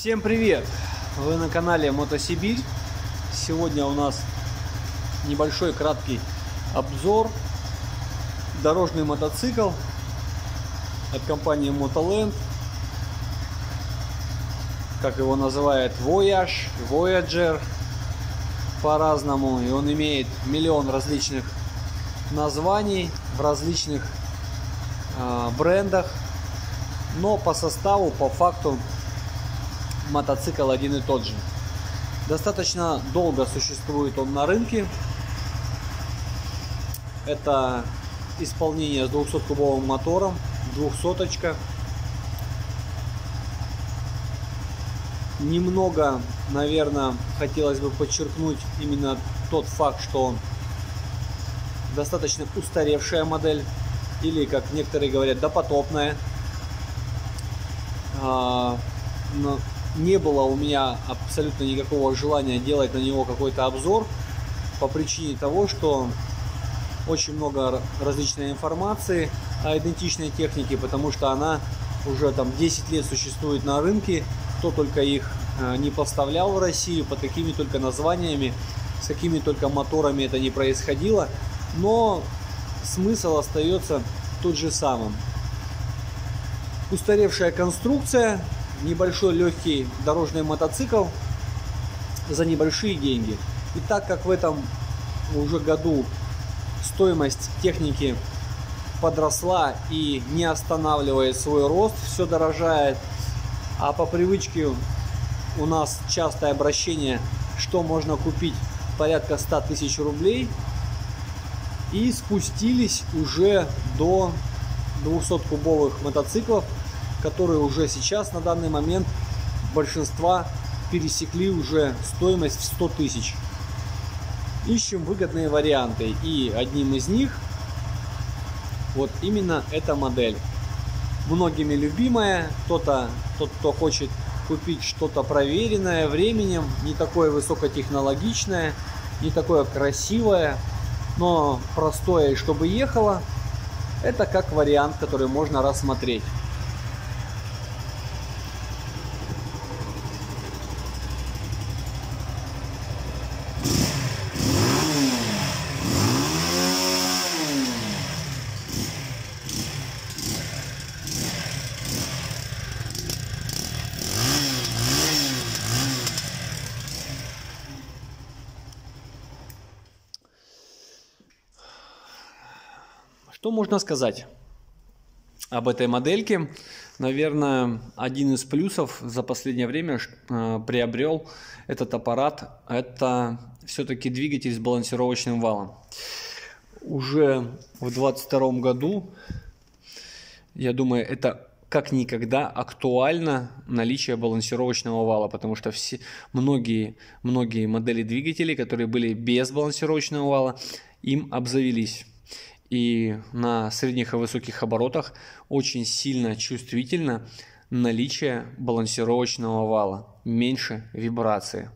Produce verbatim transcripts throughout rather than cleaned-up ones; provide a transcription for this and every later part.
Всем привет! Вы на канале Мотосибирь. Сегодня у нас небольшой краткий обзор. Дорожный мотоцикл от компании Motoland. Как его называют, Voyage, Voyager по-разному. И он имеет миллион различных названий в различных э, брендах. Но по составу, по факту, мотоцикл один и тот же. Достаточно долго существует он на рынке. Это исполнение с двухсоткубовым мотором, двухсоточка. Немного, наверное, хотелось бы подчеркнуть именно тот факт, что достаточно устаревшая модель, или, как некоторые говорят, допотопная. Но не было у меня абсолютно никакого желания делать на него какой-то обзор, по причине того, что очень много различной информации о идентичной технике, потому что она уже там десять лет существует на рынке. Кто только их не поставлял в Россию, под какими только названиями, с какими только моторами это не происходило, но смысл остается тот же самым. Устаревшая конструкция, небольшой легкий дорожный мотоцикл за небольшие деньги. И так как в этом уже году стоимость техники подросла и не останавливает свой рост, все дорожает, а по привычке у нас частое обращение, что можно купить порядка ста тысяч рублей, и спустились уже до двухсоткубовых мотоциклов, которые уже сейчас на данный момент большинства пересекли уже стоимость в сто тысяч. Ищем выгодные варианты, и одним из них вот именно эта модель. Многими любимая. Кто-то, тот, кто хочет купить что-то проверенное временем, не такое высокотехнологичное, не такое красивое, но простое, и чтобы ехало. Это как вариант, который можно рассмотреть. Что можно сказать об этой модельке? Наверное, один из плюсов за последнее время приобрел этот аппарат. Это все-таки двигатель с балансировочным валом. Уже в двадцать втором году, я думаю, это как никогда актуально наличие балансировочного вала, потому что все, многие, многие модели двигателей, которые были без балансировочного вала, им обзавелись. И на средних и высоких оборотах очень сильно чувствительно наличие балансировочного вала, меньше вибрации.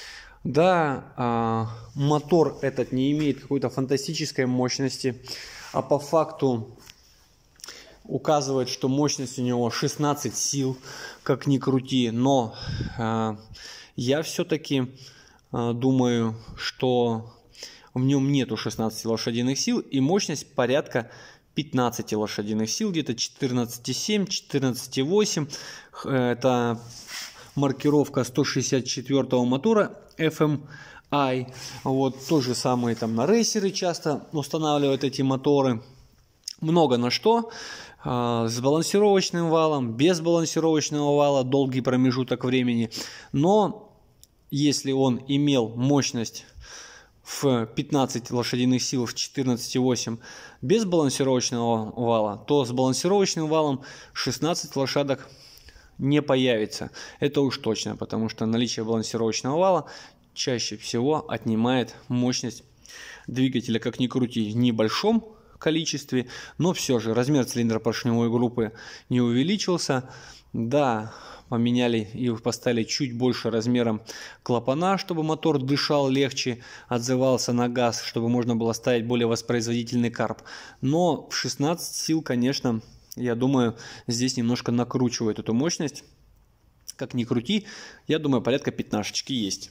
Да, мотор этот не имеет какой-то фантастической мощности, а по факту указывает, что мощность у него шестнадцать сил, как ни крути. Но я все-таки думаю, что в нем нету шестнадцати лошадиных сил, и мощность порядка пятнадцати лошадиных сил, где-то четырнадцать семь, четырнадцать восемь. Это маркировка сто шестьдесят четвёртого мотора эф эм ай. Вот то же самое там на рейсеры часто устанавливают эти моторы. Много на что. С балансировочным валом, без балансировочного вала, долгий промежуток времени. Но если он имел мощность в пятнадцать лошадиных сил, в четырнадцать восемь без балансировочного вала, то с балансировочным валом шестнадцать лошадок не появится. Это уж точно, потому что наличие балансировочного вала чаще всего отнимает мощность двигателя, как ни крути, в небольшом количестве, но все же размер цилиндропоршневой группы не увеличился. Да, поменяли и поставили чуть больше размером клапана, чтобы мотор дышал легче, отзывался на газ, чтобы можно было ставить более воспроизводительный карб. Но в шестнадцать сил, конечно, я думаю, здесь немножко накручивает эту мощность. Как ни крути, я думаю, порядка пятнашечки есть.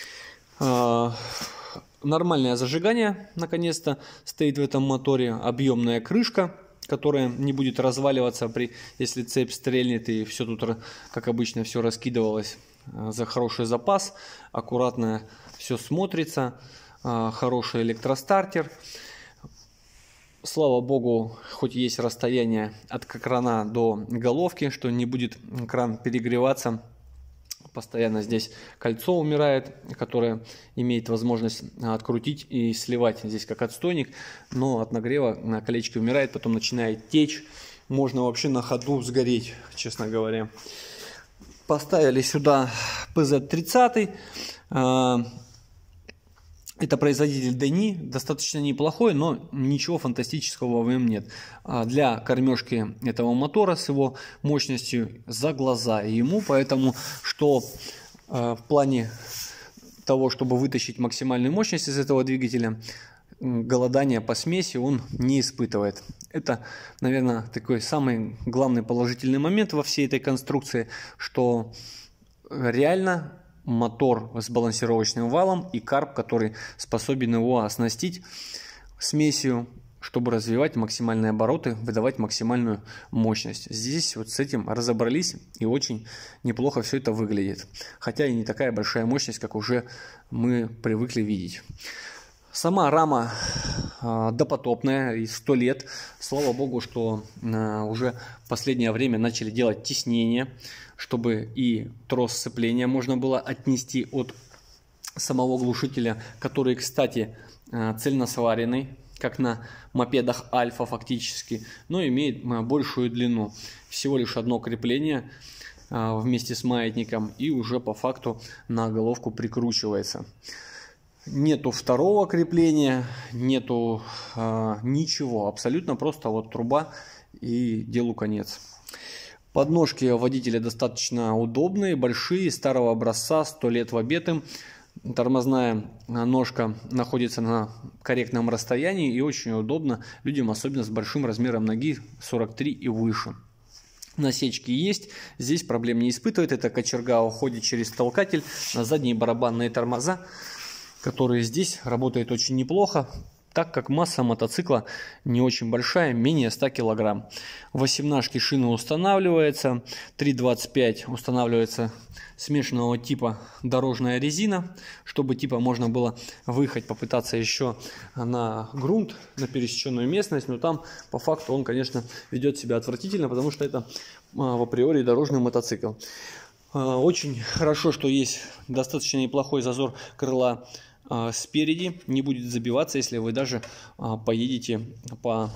Нормальное зажигание, наконец-то, стоит в этом моторе. Объемная крышка, которая не будет разваливаться, при, если цепь стрельнет и все тут, как обычно, все раскидывалось. За хороший запас, аккуратно все смотрится, хороший электростартер. Слава богу, хоть есть расстояние от крана до головки, что не будет кран перегреваться. Постоянно здесь кольцо умирает, которое имеет возможность открутить и сливать здесь как отстойник, но от нагрева на колечке умирает, потом начинает течь, можно вообще на ходу сгореть, честно говоря. Поставили сюда пэ зет тридцать, это производитель Дени, достаточно неплохой, но ничего фантастического в нем нет. Для кормежки этого мотора с его мощностью за глаза ему, поэтому что в плане того, чтобы вытащить максимальную мощность из этого двигателя, голодания по смеси он не испытывает. Это, наверное, такой самый главный положительный момент во всей этой конструкции, что реально мотор с балансировочным валом и карб, который способен его оснастить смесью, чтобы развивать максимальные обороты, выдавать максимальную мощность. Здесь вот с этим разобрались, и очень неплохо все это выглядит. Хотя и не такая большая мощность, как уже мы привыкли видеть. Сама рама э, допотопная, и сто лет. Слава богу, что э, уже в последнее время начали делать теснение, чтобы и трос сцепления можно было отнести от самого глушителя, который, кстати, э, цельносваренный, как на мопедах Альфа фактически, но имеет э, большую длину. Всего лишь одно крепление э, вместе с маятником, и уже по факту на головку прикручивается. Нету второго крепления, нету э, ничего, абсолютно просто вот труба и делу конец. Подножки водителя достаточно удобные, большие, старого образца, сто лет в обед им. Тормозная ножка находится на корректном расстоянии и очень удобно людям, особенно с большим размером ноги сорок три и выше. Насечки есть, здесь проблем не испытывает, эта кочерга уходит через толкатель на задние барабанные тормоза, которые здесь работают очень неплохо, так как масса мотоцикла не очень большая, менее ста килограмм. восемнашки шины устанавливается, три двадцать пять устанавливается смешанного типа дорожная резина, чтобы типа можно было выехать, попытаться еще на грунт, на пересеченную местность, но там по факту он, конечно, ведет себя отвратительно, потому что это в априори дорожный мотоцикл. Очень хорошо, что есть достаточно неплохой зазор крыла спереди, не будет забиваться, если вы даже поедете по,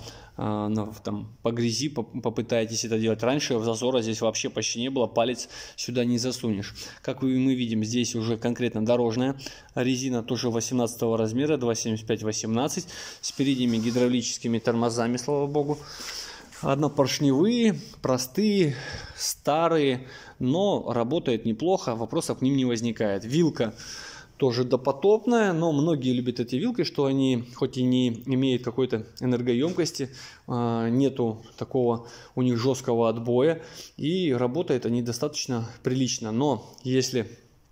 там, по грязи, попытаетесь это делать. Раньше зазора здесь вообще почти не было, палец сюда не засунешь. Как мы видим, здесь уже конкретно дорожная резина, тоже восемнадцатого размера, два семьдесят пять восемнадцать, с передними гидравлическими тормозами, слава богу. Однопоршневые, простые, старые, но работает неплохо, вопросов к ним не возникает. Вилка тоже допотопная, но многие любят эти вилки, что они хоть и не имеют какой-то энергоемкости, нету такого у них жесткого отбоя, и работают они достаточно прилично. Но если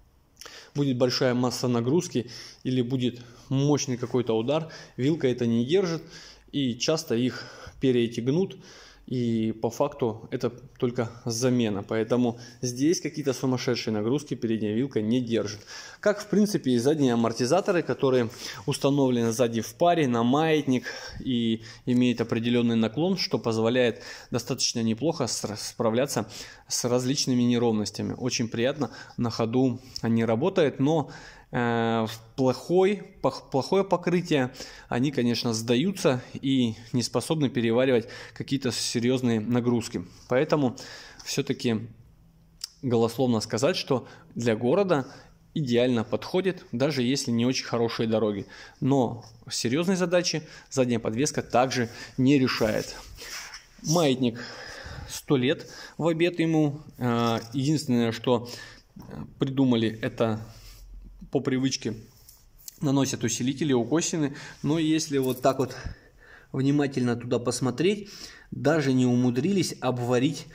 будет большая масса нагрузки или будет мощный какой-то удар, вилка это не держит, и часто их перья гнут, и по факту это только замена. Поэтому здесь какие-то сумасшедшие нагрузки передняя вилка не держит. Как в принципе и задние амортизаторы, которые установлены сзади в паре на маятник и имеют определенный наклон, что позволяет достаточно неплохо справляться с различными неровностями. Очень приятно на ходу они работают, но Плохой, плохое покрытие, они, конечно, сдаются и не способны переваривать какие-то серьезные нагрузки. Поэтому все-таки голословно сказать, что для города идеально подходит, даже если не очень хорошие дороги. Но серьезные задачи задняя подвеска также не решает. Маятник сто лет в обед ему. Единственное, что придумали, это по привычке наносят усилители, укосины, но если вот так вот внимательно туда посмотреть, даже не умудрились обварить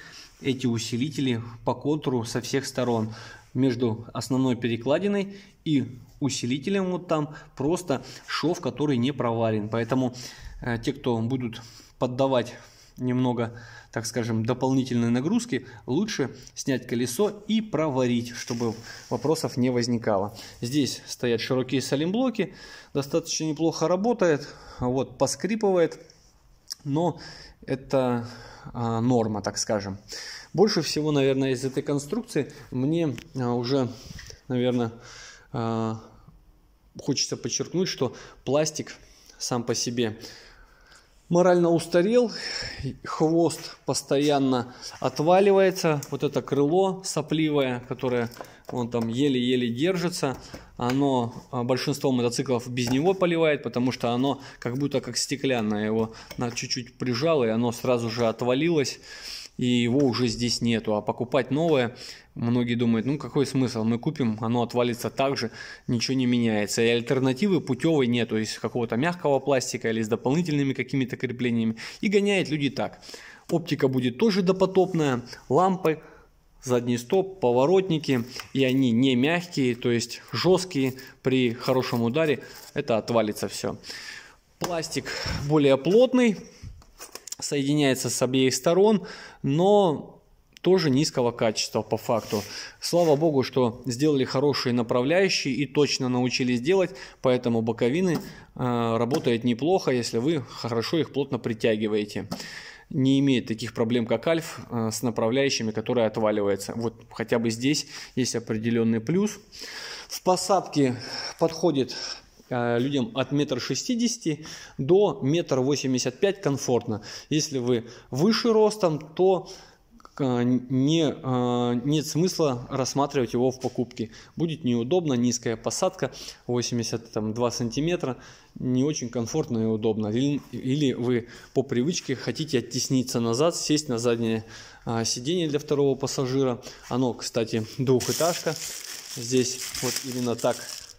эти усилители по контуру со всех сторон. Между основной перекладиной и усилителем вот там просто шов, который не проварен. Поэтому э, те, кто будут поддавать немного, так скажем, дополнительной нагрузки, лучше снять колесо и проварить, чтобы вопросов не возникало. Здесь стоят широкие салимблоки, достаточно неплохо работает, вот, поскрипывает, но это а, норма, так скажем. Больше всего, наверное, из этой конструкции мне а, уже, наверное, а, хочется подчеркнуть, что пластик сам по себе морально устарел, хвост постоянно отваливается, вот это крыло сопливое, которое он там еле-еле держится, оно, большинство мотоциклов без него поливает, потому что оно как будто как стеклянное, его на чуть-чуть прижало, и оно сразу же отвалилось, и его уже здесь нету. А покупать новое, многие думают, ну какой смысл, мы купим, оно отвалится так же, ничего не меняется. И альтернативы путевой нету, из какого-то мягкого пластика или с дополнительными какими-то креплениями. И гоняют люди так. Оптика будет тоже допотопная, лампы, задний стоп, поворотники, и они не мягкие, то есть жесткие, при хорошем ударе это отвалится все. Пластик более плотный, соединяется с обеих сторон, но тоже низкого качества по факту. Слава богу, что сделали хорошие направляющие и точно научились делать, поэтому боковины э, работают неплохо, если вы хорошо их плотно притягиваете. Не имеет таких проблем, как Альф, э, с направляющими, которые отваливаются. Вот хотя бы здесь есть определенный плюс. В посадке подходит людям от метра шестидесяти до метра восемьдесят пять комфортно. Если вы выше ростом, то не, нет смысла рассматривать его в покупке. Будет неудобно, низкая посадка, восемьдесят два сантиметра, не очень комфортно и удобно. Или, или вы по привычке хотите оттесниться назад, сесть на заднее сиденье для второго пассажира. Оно, кстати, двухэтажка. Здесь вот именно так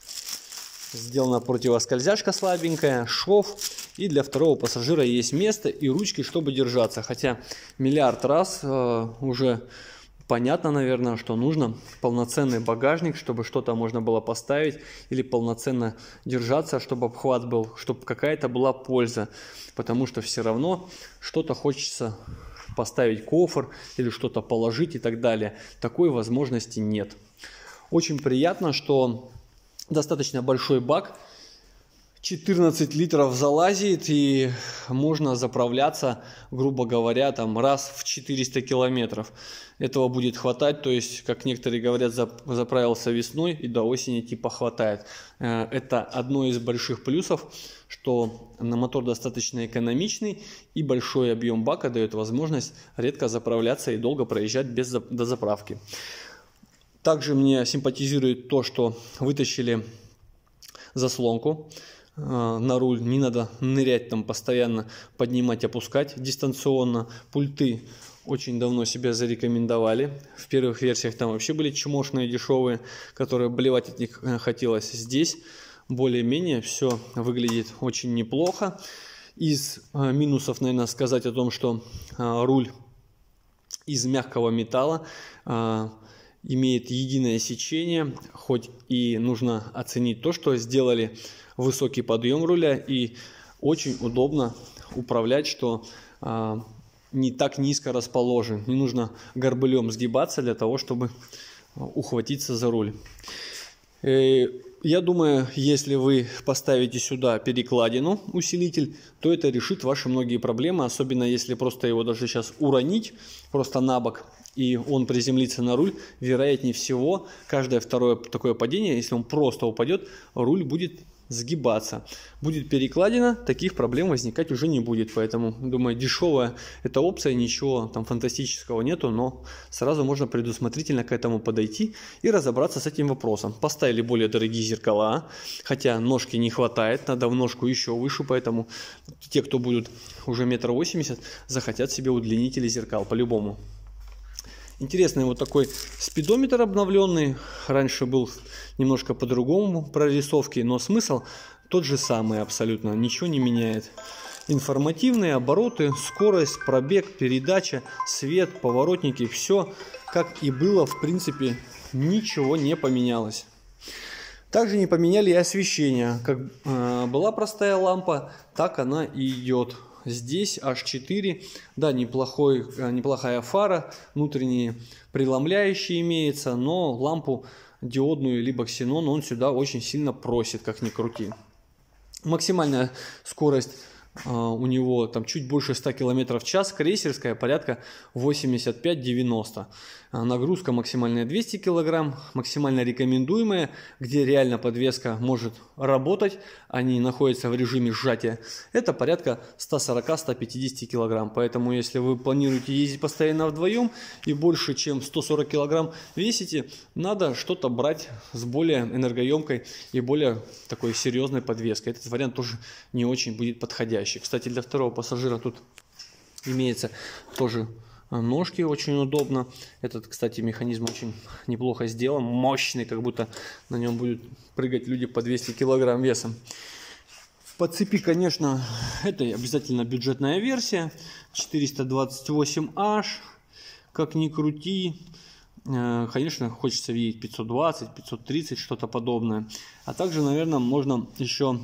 сделана противоскользяшка слабенькая, шов, и для второго пассажира есть место и ручки, чтобы держаться. Хотя миллиард раз э, уже понятно, наверное, что нужно полноценный багажник, чтобы что-то можно было поставить, или полноценно держаться, чтобы обхват был, чтобы какая-то была польза. Потому что все равно что-то хочется поставить, кофр или что-то положить и так далее. Такой возможности нет. Очень приятно, что достаточно большой бак, четырнадцать литров залазит, и можно заправляться, грубо говоря, там раз в четыреста километров. Этого будет хватать, то есть, как некоторые говорят, заправился весной и до осени типа хватает. Это одно из больших плюсов, что на мотор достаточно экономичный, и большой объем бака дает возможность редко заправляться и долго проезжать без дозаправки. Также мне симпатизирует то, что вытащили заслонку э, на руль. Не надо нырять там постоянно, поднимать, опускать дистанционно. Пульты очень давно себя зарекомендовали. В первых версиях там вообще были чмошные, дешевые, которые блевать от них хотелось. Здесь более-менее все выглядит очень неплохо. Из э, минусов, наверное, сказать о том, что э, руль из мягкого металла, э, имеет единое сечение, хоть и нужно оценить то, что сделали высокий подъем руля, и очень удобно управлять, что а, не так низко расположен. Не нужно горбылем сгибаться для того, чтобы ухватиться за руль. И я думаю, если вы поставите сюда перекладину, усилитель, то это решит ваши многие проблемы, особенно если просто его даже сейчас уронить, просто на бок, и он приземлится на руль, вероятнее всего, каждое второе такое падение, если он просто упадет, руль будет сгибаться. Будет перекладина, таких проблем возникать уже не будет. Поэтому, думаю, дешевая эта опция, ничего там фантастического нету, но сразу можно предусмотрительно к этому подойти и разобраться с этим вопросом. Поставили более дорогие зеркала, хотя ножки не хватает, надо в ножку еще выше, поэтому те, кто будут уже метр восемьдесят, захотят себе удлинители зеркал по-любому. Интересный вот такой спидометр обновленный. Раньше был немножко по-другому прорисовки, но смысл тот же самый абсолютно. Ничего не меняет. информативные, обороты, скорость, пробег, передача, свет, поворотники, все как и было, в принципе, ничего не поменялось. Также не поменяли и освещение. Как э, была простая лампа, так она и идет. Здесь эйч четыре, да, неплохой, неплохая фара, внутренние преломляющие имеется, но лампу диодную либо ксенон он сюда очень сильно просит, как ни крути. Максимальная скорость э, у него там чуть больше ста километров в час, крейсерская порядка восемьдесят пять — девяносто. Нагрузка максимальная двести килограмм, максимально рекомендуемая, где реально подвеска может работать, они находятся в режиме сжатия, это порядка ста сорока — ста пятидесяти килограмм. Поэтому если вы планируете ездить постоянно вдвоем и больше чем сто сорок килограмм весите, надо что-то брать с более энергоемкой и более такой серьезной подвеской. Этот вариант тоже не очень будет подходящий. Кстати, для второго пассажира тут имеется тоже ножки, очень удобно. Этот, кстати, механизм очень неплохо сделан, мощный, как будто на нем будут прыгать люди по двести килограмм весом. По цепи, конечно, это обязательно бюджетная версия, четыреста двадцать восемь аш, как ни крути. Конечно, хочется видеть пятьсот двадцать, пятьсот тридцать, что-то подобное. А также, наверное, можно еще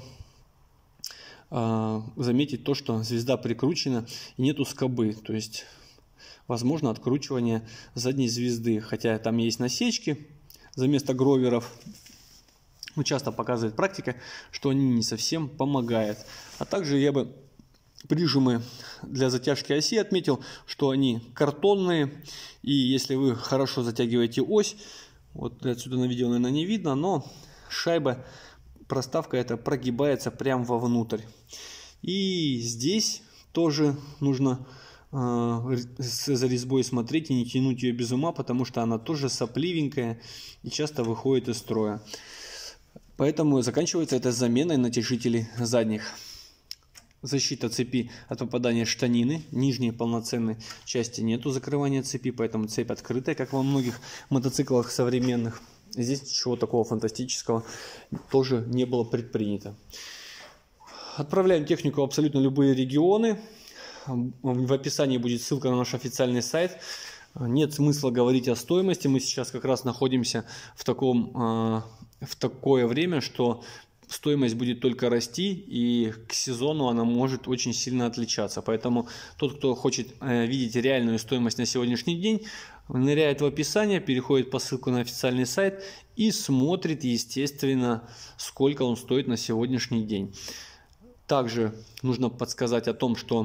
заметить то, что звезда прикручена и нету скобы, то есть возможно откручивание задней звезды, хотя там есть насечки за место гроверов. Ну, часто показывает практика, что они не совсем помогают. А также я бы прижимы для затяжки оси отметил, что они картонные, и если вы хорошо затягиваете ось, вот отсюда на видео, наверное, не видно, но шайба, проставка эта прогибается прямо вовнутрь. И здесь тоже нужно за резьбой смотреть и не тянуть ее без ума, потому что она тоже сопливенькая и часто выходит из строя. Поэтому заканчивается это заменой натяжителей задних. Защита цепи от попадания штанины. Нижней полноценной части нету закрывания цепи, поэтому цепь открытая, как во многих мотоциклах современных. Здесь ничего такого фантастического тоже не было предпринято. Отправляем технику в абсолютно любые регионы. В описании будет ссылка на наш официальный сайт. Нет смысла говорить о стоимости. Мы сейчас как раз находимся в таком, в такое время, что стоимость будет только расти, и к сезону она может очень сильно отличаться. Поэтому тот, кто хочет видеть реальную стоимость на сегодняшний день, ныряет в описание, переходит по ссылке на официальный сайт и смотрит, естественно, сколько он стоит на сегодняшний день. Также нужно подсказать о том, что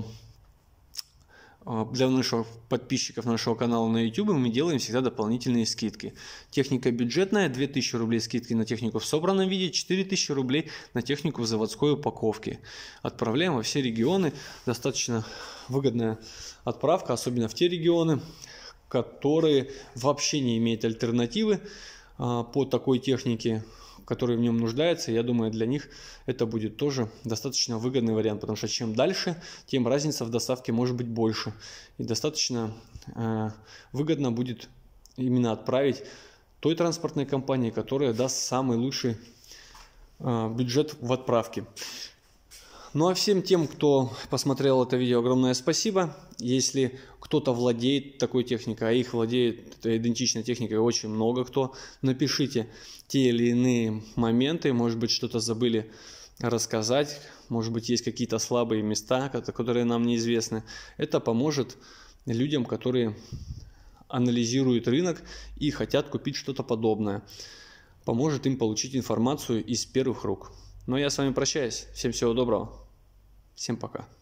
для наших подписчиков нашего канала на YouTube мы делаем всегда дополнительные скидки. Техника бюджетная, две тысячи рублей скидки на технику в собранном виде, четыре тысячи рублей на технику в заводской упаковке. Отправляем во все регионы. Достаточно выгодная отправка, особенно в те регионы, которые вообще не имеют альтернативы по такой технике, которые в нем нуждаются. Я думаю, для них это будет тоже достаточно выгодный вариант, потому что чем дальше, тем разница в доставке может быть больше. И достаточно э, выгодно будет именно отправить той транспортной компании, которая даст самый лучший э, бюджет в отправке. Ну а всем тем, кто посмотрел это видео, огромное спасибо. Если кто-то владеет такой техникой, а их владеет идентичной техникой очень много кто, напишите те или иные моменты, может быть, что-то забыли рассказать, может быть, есть какие-то слабые места, которые нам неизвестны. Это поможет людям, которые анализируют рынок и хотят купить что-то подобное. Поможет им получить информацию из первых рук. Но я с вами прощаюсь. Всем всего доброго. Всем пока.